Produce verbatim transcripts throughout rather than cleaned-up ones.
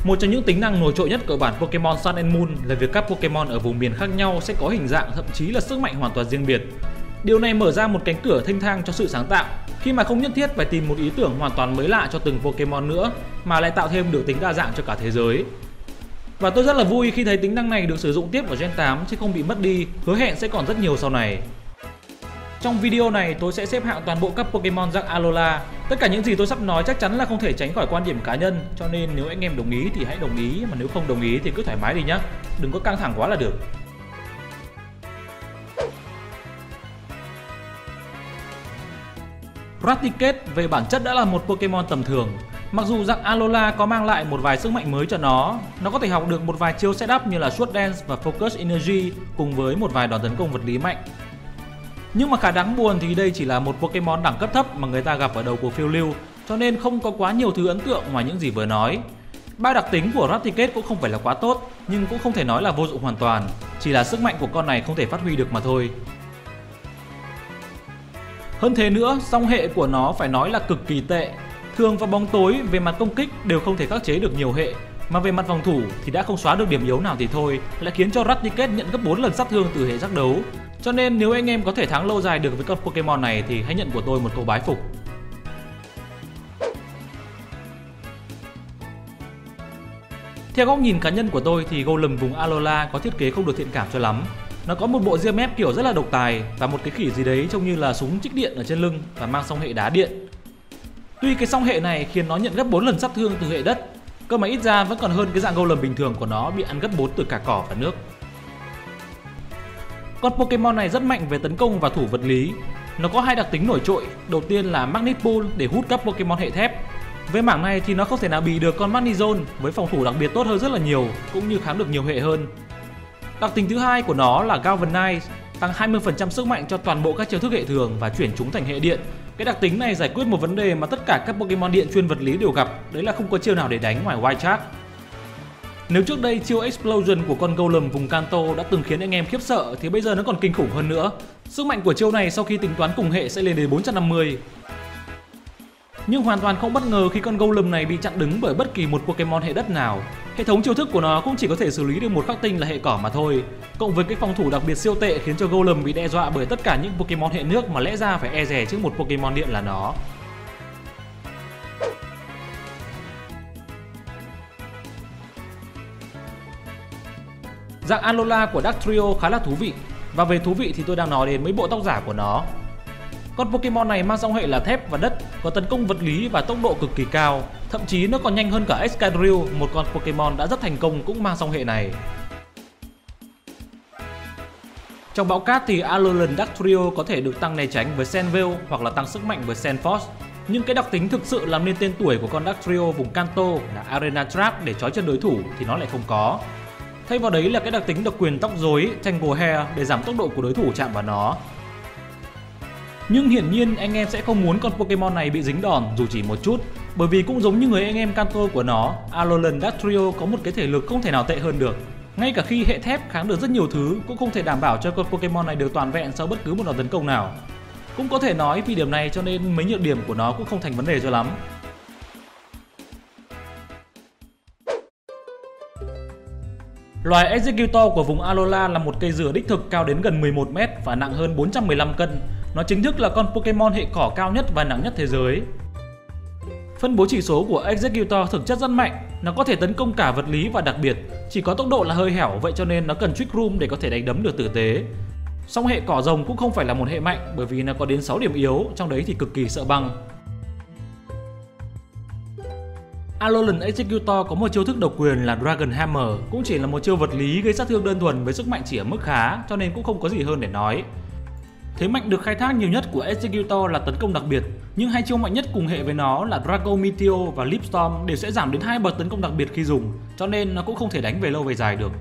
Một trong những tính năng nổi trội nhất của bản Pokemon Sun and Moon là việc các Pokemon ở vùng miền khác nhau sẽ có hình dạng, thậm chí là sức mạnh hoàn toàn riêng biệt. Điều này mở ra một cánh cửa thênh thang cho sự sáng tạo, khi mà không nhất thiết phải tìm một ý tưởng hoàn toàn mới lạ cho từng Pokemon nữa, mà lại tạo thêm được tính đa dạng cho cả thế giới. Và tôi rất là vui khi thấy tính năng này được sử dụng tiếp ở Gen tám chứ không bị mất đi, hứa hẹn sẽ còn rất nhiều sau này. Trong video này tôi sẽ xếp hạng toàn bộ các Pokemon dạng Alola. Tất cả những gì tôi sắp nói chắc chắn là không thể tránh khỏi quan điểm cá nhân, cho nên nếu anh em đồng ý thì hãy đồng ý, mà nếu không đồng ý thì cứ thoải mái đi nhé, đừng có căng thẳng quá là được. Raticate về bản chất đã là một Pokemon tầm thường. Mặc dù dạng Alola có mang lại một vài sức mạnh mới cho nó, nó có thể học được một vài chiêu setup như là Sword Dance và Focus Energy cùng với một vài đòn tấn công vật lý mạnh. Nhưng mà khá đáng buồn thì đây chỉ là một Pokemon đẳng cấp thấp mà người ta gặp ở đầu của phiêu lưu, cho nên không có quá nhiều thứ ấn tượng ngoài những gì vừa nói. Ba đặc tính của Raticate cũng không phải là quá tốt, nhưng cũng không thể nói là vô dụng hoàn toàn, chỉ là sức mạnh của con này không thể phát huy được mà thôi. Hơn thế nữa, song hệ của nó phải nói là cực kỳ tệ. Thường và bóng tối về mặt công kích đều không thể khắc chế được nhiều hệ, mà về mặt phòng thủ thì đã không xóa được điểm yếu nào thì thôi, lại khiến cho Raticate nhận gấp bốn lần sát thương từ hệ giác đấu. Cho nên nếu anh em có thể thắng lâu dài được với con Pokemon này thì hãy nhận của tôi một câu bái phục. Theo góc nhìn cá nhân của tôi thì Golem vùng Alola có thiết kế không được thiện cảm cho lắm. Nó có một bộ ria mép kiểu rất là độc tài và một cái khỉ gì đấy trông như là súng trích điện ở trên lưng và mang song hệ đá điện. Tuy cái song hệ này khiến nó nhận gấp bốn lần sát thương từ hệ đất, cơ mà ít ra vẫn còn hơn cái dạng Golem bình thường của nó bị ăn gấp bốn từ cả cỏ và nước. Con Pokemon này rất mạnh về tấn công và thủ vật lý. Nó có hai đặc tính nổi trội, đầu tiên là Magnet Pull để hút các Pokemon hệ thép. Với mảng này thì nó không thể nào bị được con Magnezone với phòng thủ đặc biệt tốt hơn rất là nhiều, cũng như kháng được nhiều hệ hơn. Đặc tính thứ hai của nó là Galvanize, tăng hai mươi phần trăm sức mạnh cho toàn bộ các chiêu thức hệ thường và chuyển chúng thành hệ điện. Cái đặc tính này giải quyết một vấn đề mà tất cả các Pokemon điện chuyên vật lý đều gặp, đấy là không có chiêu nào để đánh ngoài Wild Charge. Nếu trước đây chiêu Explosion của con Golem vùng Kanto đã từng khiến anh em khiếp sợ thì bây giờ nó còn kinh khủng hơn nữa. Sức mạnh của chiêu này sau khi tính toán cùng hệ sẽ lên đến bốn trăm năm mươi. Nhưng hoàn toàn không bất ngờ khi con Golem này bị chặn đứng bởi bất kỳ một Pokemon hệ đất nào. Hệ thống chiêu thức của nó cũng chỉ có thể xử lý được một khắc tinh là hệ cỏ mà thôi. Cộng với cái phòng thủ đặc biệt siêu tệ khiến cho Golem bị đe dọa bởi tất cả những Pokemon hệ nước mà lẽ ra phải e dè trước một Pokemon điện là nó. Dạng Alola của Dugtrio khá là thú vị, và về thú vị thì tôi đang nói đến mấy bộ tóc giả của nó. Con Pokemon này mang song hệ là thép và đất, có tấn công vật lý và tốc độ cực kỳ cao, thậm chí nó còn nhanh hơn cả Excadrill, một con Pokemon đã rất thành công cũng mang song hệ này. Trong bão cát thì Alolan Dugtrio có thể được tăng né tránh với Sandveil hoặc là tăng sức mạnh với Sandforce. Nhưng cái đặc tính thực sự làm nên tên tuổi của con Dugtrio vùng Kanto là Arena Trap để trói chân đối thủ thì nó lại không có. Thay vào đấy là cái đặc tính độc quyền tóc rối Tangle Hair để giảm tốc độ của đối thủ chạm vào nó. Nhưng hiển nhiên anh em sẽ không muốn con Pokemon này bị dính đòn dù chỉ một chút, bởi vì cũng giống như người anh em Kanto của nó, Alolan Dugtrio có một cái thể lực không thể nào tệ hơn được. Ngay cả khi hệ thép kháng được rất nhiều thứ cũng không thể đảm bảo cho con Pokemon này được toàn vẹn sau bất cứ một đòn tấn công nào. Cũng có thể nói vì điểm này cho nên mấy nhược điểm của nó cũng không thành vấn đề cho lắm. Loài Exeggutor của vùng Alola là một cây dừa đích thực cao đến gần mười một mét và nặng hơn bốn trăm mười lăm cân. Nó chính thức là con Pokemon hệ cỏ cao nhất và nặng nhất thế giới. Phân bố chỉ số của Exeggutor thực chất rất mạnh, nó có thể tấn công cả vật lý và đặc biệt, chỉ có tốc độ là hơi hẻo, vậy cho nên nó cần Trick Room để có thể đánh đấm được tử tế. Song hệ cỏ rồng cũng không phải là một hệ mạnh bởi vì nó có đến sáu điểm yếu, trong đấy thì cực kỳ sợ băng. Alolan Exeggutor có một chiêu thức độc quyền là Dragon Hammer, cũng chỉ là một chiêu vật lý gây sát thương đơn thuần với sức mạnh chỉ ở mức khá, cho nên cũng không có gì hơn để nói. Thế mạnh được khai thác nhiều nhất của Exeggutor là tấn công đặc biệt, nhưng hai chiêu mạnh nhất cùng hệ với nó là Draco Meteor và Leaf Storm đều sẽ giảm đến hai bậc tấn công đặc biệt khi dùng, cho nên nó cũng không thể đánh về lâu về dài được.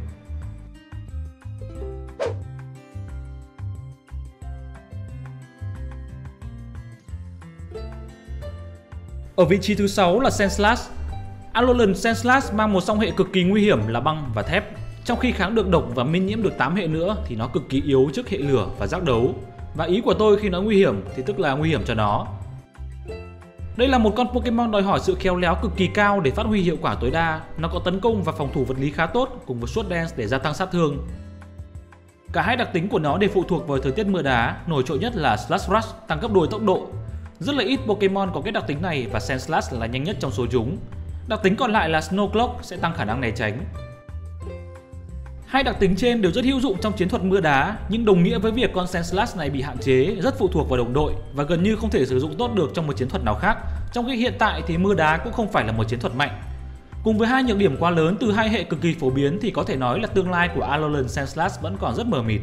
Ở vị trí thứ sáu là Sandslash. Alolan Sandslash mang một song hệ cực kỳ nguy hiểm là băng và thép. Trong khi kháng được độc và miễn nhiễm được tám hệ nữa thì nó cực kỳ yếu trước hệ lửa và giác đấu. Và ý của tôi khi nói nguy hiểm thì tức là nguy hiểm cho nó. Đây là một con Pokemon đòi hỏi sự khéo léo cực kỳ cao để phát huy hiệu quả tối đa. Nó có tấn công và phòng thủ vật lý khá tốt cùng với Sword Dance để gia tăng sát thương. Cả hai đặc tính của nó đều phụ thuộc vào thời tiết mưa đá, nổi trội nhất là Slash Rush tăng gấp đôi tốc độ. Rất là ít Pokemon có cái đặc tính này và Sandslash là nhanh nhất trong số chúng. Đặc tính còn lại là Snow Cloak sẽ tăng khả năng né tránh. Hai đặc tính trên đều rất hữu dụng trong chiến thuật mưa đá, nhưng đồng nghĩa với việc con Sandslash này bị hạn chế, rất phụ thuộc vào đồng đội và gần như không thể sử dụng tốt được trong một chiến thuật nào khác. Trong khi hiện tại thì mưa đá cũng không phải là một chiến thuật mạnh. Cùng với hai nhược điểm quá lớn từ hai hệ cực kỳ phổ biến thì có thể nói là tương lai của Alolan Sandslash vẫn còn rất mờ mịt.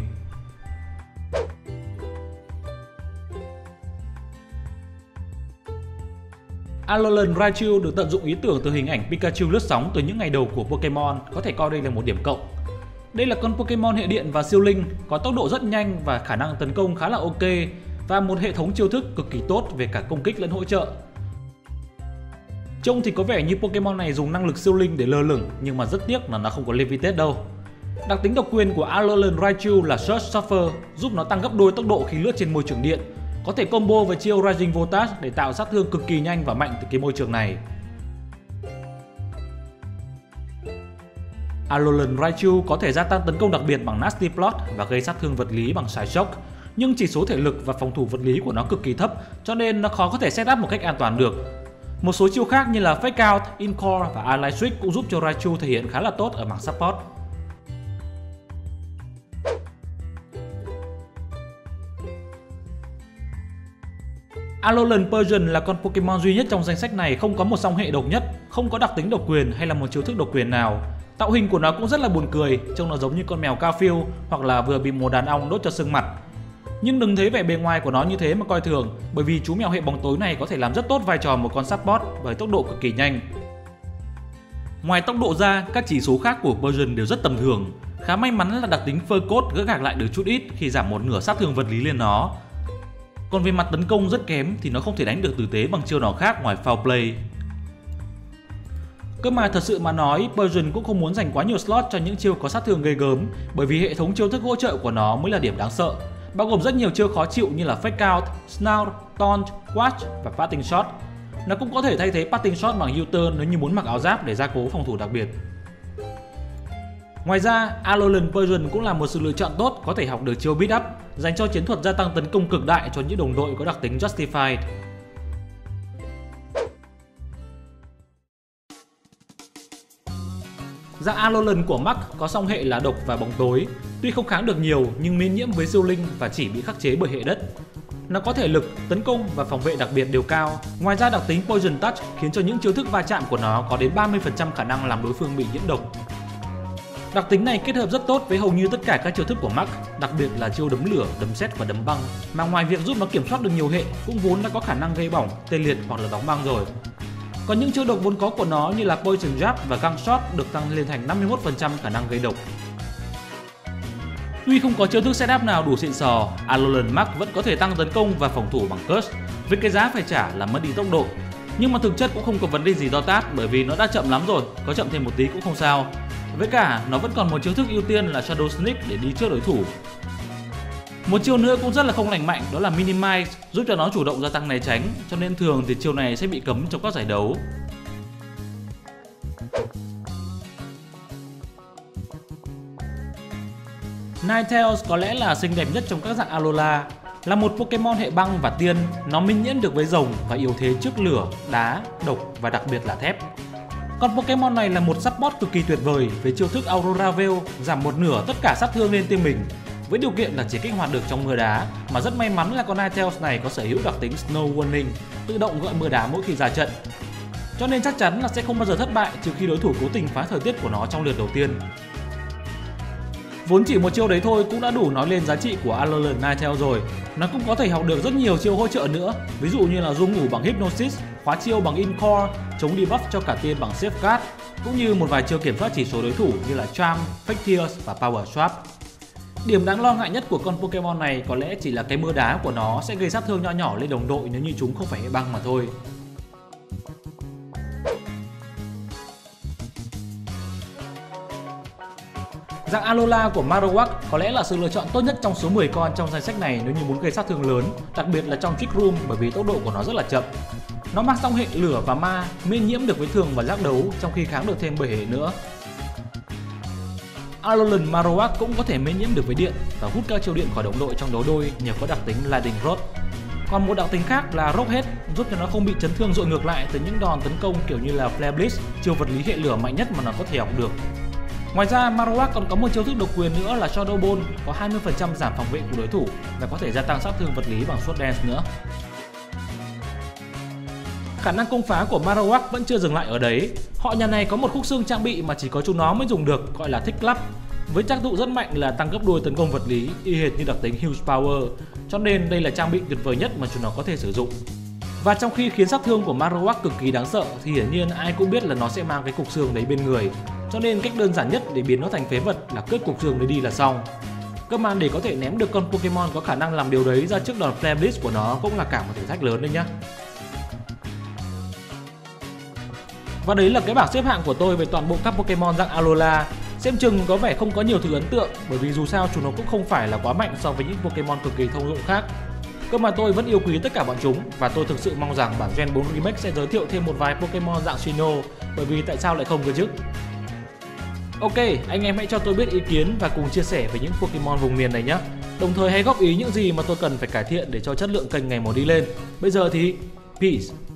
Alolan Raichu được tận dụng ý tưởng từ hình ảnh Pikachu lướt sóng từ những ngày đầu của Pokemon, có thể coi đây là một điểm cộng. Đây là con Pokemon hệ điện và siêu linh, có tốc độ rất nhanh và khả năng tấn công khá là ok, và một hệ thống chiêu thức cực kỳ tốt về cả công kích lẫn hỗ trợ. Trông thì có vẻ như Pokemon này dùng năng lực siêu linh để lơ lửng, nhưng mà rất tiếc là nó không có Levitate đâu. Đặc tính độc quyền của Alolan Raichu là Surge Surfer, giúp nó tăng gấp đôi tốc độ khi lướt trên môi trường điện. Có thể combo với chiêu Rising Voltage để tạo sát thương cực kỳ nhanh và mạnh từ cái môi trường này. Alolan Raichu có thể gia tăng tấn công đặc biệt bằng Nasty Plot và gây sát thương vật lý bằng Psy Shock, nhưng chỉ số thể lực và phòng thủ vật lý của nó cực kỳ thấp, cho nên nó khó có thể setup một cách an toàn được. Một số chiêu khác như là Fake Out, In-Core và Ally Switch cũng giúp cho Raichu thể hiện khá là tốt ở mảng support. Alolan Persian là con Pokemon duy nhất trong danh sách này không có một song hệ độc nhất, không có đặc tính độc quyền hay là một chiêu thức độc quyền nào. Tạo hình của nó cũng rất là buồn cười, trông nó giống như con mèo Garfield hoặc là vừa bị một đàn ong đốt cho sưng mặt. Nhưng đừng thấy vẻ bề ngoài của nó như thế mà coi thường, bởi vì chú mèo hệ bóng tối này có thể làm rất tốt vai trò một con support với tốc độ cực kỳ nhanh. Ngoài tốc độ ra, các chỉ số khác của Persian đều rất tầm thường. Khá may mắn là đặc tính Fur Coat gỡ gạc lại được chút ít khi giảm một nửa sát thương vật lý lên nó. Còn về mặt tấn công rất kém thì nó không thể đánh được tử tế bằng chiêu nào khác ngoài Foul Play. Cơ mà thật sự mà nói, Persian cũng không muốn dành quá nhiều slot cho những chiêu có sát thương ghê gớm, bởi vì hệ thống chiêu thức hỗ trợ của nó mới là điểm đáng sợ, bao gồm rất nhiều chiêu khó chịu như là Fake Out, Snout, Taunt, Watch và Parting Shot. Nó cũng có thể thay thế Parting Shot bằng U-turn nếu như muốn mặc áo giáp để gia cố phòng thủ đặc biệt. Ngoài ra, Alolan Persian cũng là một sự lựa chọn tốt có thể học được chiêu Beat Up, dành cho chiến thuật gia tăng tấn công cực đại cho những đồng đội có đặc tính Justified. Dạng Alolan của Mach có song hệ là độc và bóng tối, tuy không kháng được nhiều nhưng miễn nhiễm với siêu linh và chỉ bị khắc chế bởi hệ đất. Nó có thể lực, tấn công và phòng vệ đặc biệt đều cao. Ngoài ra đặc tính Poison Touch khiến cho những chiêu thức va chạm của nó có đến ba mươi phần trăm khả năng làm đối phương bị nhiễm độc. Đặc tính này kết hợp rất tốt với hầu như tất cả các chiêu thức của Mach, đặc biệt là chiêu đấm lửa, đấm sét và đấm băng, mà ngoài việc giúp nó kiểm soát được nhiều hệ cũng vốn đã có khả năng gây bỏng, tê liệt hoặc là đóng băng rồi. Còn những chiêu độc vốn có của nó như là Poison Jab và Gunk Shot được tăng lên thành năm mươi mốt phần trăm khả năng gây độc. Tuy không có chiêu thức setup nào đủ xịn sò, Alolan Mach vẫn có thể tăng tấn công và phòng thủ bằng Curse, với cái giá phải trả là mất đi tốc độ. Nhưng mà thực chất cũng không có vấn đề gì to tát, bởi vì nó đã chậm lắm rồi, có chậm thêm một tí cũng không sao. Với cả, nó vẫn còn một chiêu thức ưu tiên là Shadow Sneak để đi trước đối thủ. Một chiêu nữa cũng rất là không lành mạnh, đó là Minimize, giúp cho nó chủ động gia tăng né tránh, cho nên thường thì chiêu này sẽ bị cấm trong các giải đấu. Ninetales có lẽ là xinh đẹp nhất trong các dạng Alola. Là một Pokemon hệ băng và tiên, nó minh nhiễm được với rồng và yếu thế trước lửa, đá, độc và đặc biệt là thép. Con Pokemon này là một support cực kỳ tuyệt vời với chiêu thức Aurora Veil giảm một nửa tất cả sát thương lên team mình, với điều kiện là chỉ kích hoạt được trong mưa đá, mà rất may mắn là con Ninetales này có sở hữu đặc tính Snow Warning, tự động gọi mưa đá mỗi khi ra trận. Cho nên chắc chắn là sẽ không bao giờ thất bại trừ khi đối thủ cố tình phá thời tiết của nó trong lượt đầu tiên. Vốn chỉ một chiêu đấy thôi cũng đã đủ nói lên giá trị của Alolan Ninetales rồi. Nó cũng có thể học được rất nhiều chiêu hỗ trợ nữa, ví dụ như là du ngủ bằng Hypnosis, khóa chiêu bằng In-Core, chống debuff cho cả team bằng Safeguard, cũng như một vài chiêu kiểm soát chỉ số đối thủ như là Charm, Fake Tears và Power Swap. Điểm đáng lo ngại nhất của con Pokemon này có lẽ chỉ là cái mưa đá của nó sẽ gây sát thương nhỏ nhỏ lên đồng đội nếu như chúng không phải hệ băng mà thôi. Dạng Alola của Marowak có lẽ là sự lựa chọn tốt nhất trong số mười con trong danh sách này nếu như muốn gây sát thương lớn, đặc biệt là trong Trick Room bởi vì tốc độ của nó rất là chậm. Nó mang song hệ lửa và ma, miễn nhiễm được với thường và giác đấu, trong khi kháng được thêm bảy hệ nữa. Alolan Marowak cũng có thể miễn nhiễm được với điện và hút các chiêu điện khỏi đồng đội trong đấu đôi nhờ có đặc tính Lightning Rod. Còn một đặc tính khác là Rockhead giúp cho nó không bị chấn thương dội ngược lại từ những đòn tấn công kiểu như là Flare Blitz, chiêu vật lý hệ lửa mạnh nhất mà nó có thể học được. Ngoài ra, Marowak còn có một chiêu thức độc quyền nữa là Shadow Ball, có hai mươi phần trăm giảm phòng vệ của đối thủ và có thể gia tăng sát thương vật lý bằng Sword Dance nữa. Khả năng công phá của Marowak vẫn chưa dừng lại ở đấy. Họ nhà này có một khúc xương trang bị mà chỉ có chúng nó mới dùng được, gọi là Thick Club, với tác dụng rất mạnh là tăng gấp đôi tấn công vật lý, y hệt như đặc tính Huge Power, cho nên đây là trang bị tuyệt vời nhất mà chúng nó có thể sử dụng. Và trong khi khiến sát thương của Marowak cực kỳ đáng sợ thì hiển nhiên ai cũng biết là nó sẽ mang cái cục xương đấy bên người, cho nên cách đơn giản nhất để biến nó thành phế vật là cướp cục xương đấy đi là xong. Cơ mà để có thể ném được con Pokemon có khả năng làm điều đấy ra trước đòn Flare Blitz của nó cũng là cả một thử thách lớn đấy nhá. Và đấy là cái bảng xếp hạng của tôi về toàn bộ các Pokemon dạng Alola. Xem chừng có vẻ không có nhiều thứ ấn tượng bởi vì dù sao chúng nó cũng không phải là quá mạnh so với những Pokemon cực kỳ thông dụng khác. Cơ mà tôi vẫn yêu quý tất cả bọn chúng và tôi thực sự mong rằng bản Gen bốn Remake sẽ giới thiệu thêm một vài Pokemon dạng Sinnoh, bởi vì tại sao lại không cơ chứ? Ok, anh em hãy cho tôi biết ý kiến và cùng chia sẻ về những Pokemon vùng miền này nhé. Đồng thời hãy góp ý những gì mà tôi cần phải cải thiện để cho chất lượng kênh ngày một đi lên. Bây giờ thì peace.